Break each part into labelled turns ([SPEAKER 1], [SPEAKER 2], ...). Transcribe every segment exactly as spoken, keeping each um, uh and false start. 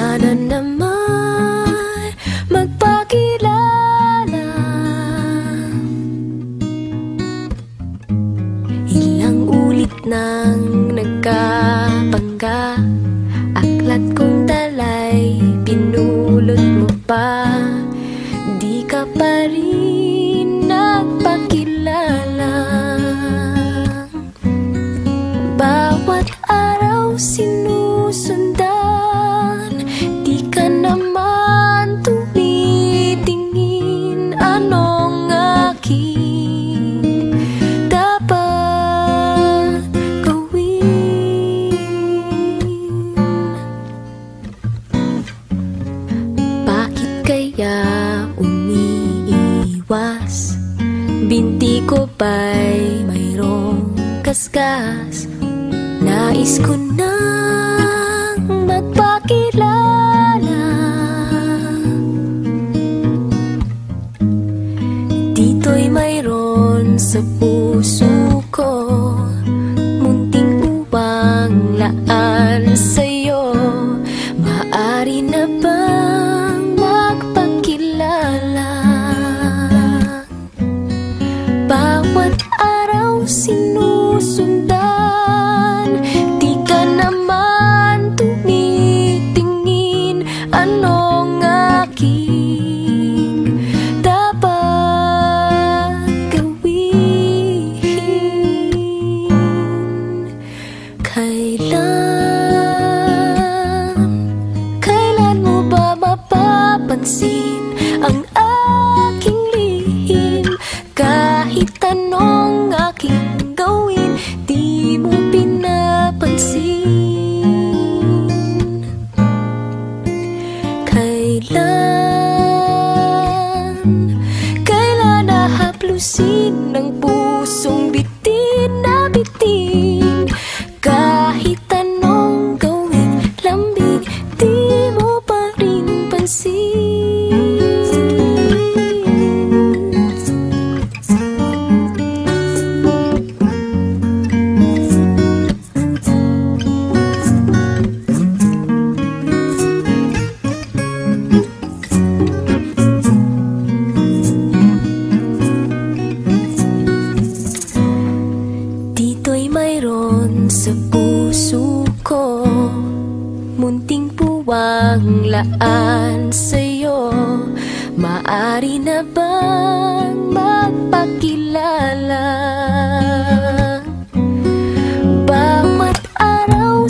[SPEAKER 1] Sana naman magpakilala. Ilang ulit nang nagkabangga, aklat kong dalay pinulot mo pa. Di ka pa rin nagpakilala. Bawat araw sinusundan, di ka naman tumitingin. Anong aking dapat gawin? Bakit kaya umiiwas? Binti ko ba'y mayroong kaskas? Nais ko nang magpakilala. Dito'y mayroon sa puso ko, munting uwang laan sa'yo. Maaari na bang magpakilala? Bawat araw sinusundan, di ka naman tumitingin. Anong aking dapat gawin? Kailan, kailan mo ba mapapansin ang aking lihim? Kahit anong aking gawin, di mo pinapansin. Kailan, kailan nahaplusin ng pusong bitin na bitin? Kahit anong gawin, lambing, di mo pa rin pansin. Dito'y mayroon sa puso ko, munting puwang laan sa'yo. Maaari na bang magpakilala? Bawat araw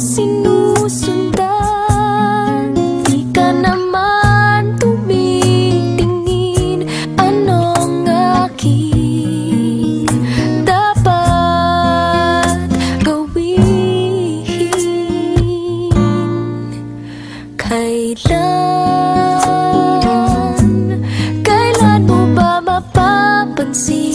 [SPEAKER 1] sinusundan, di ka naman tumitingin. Anong aking dapat gawin? Kailan, kailan mo ba mapapansin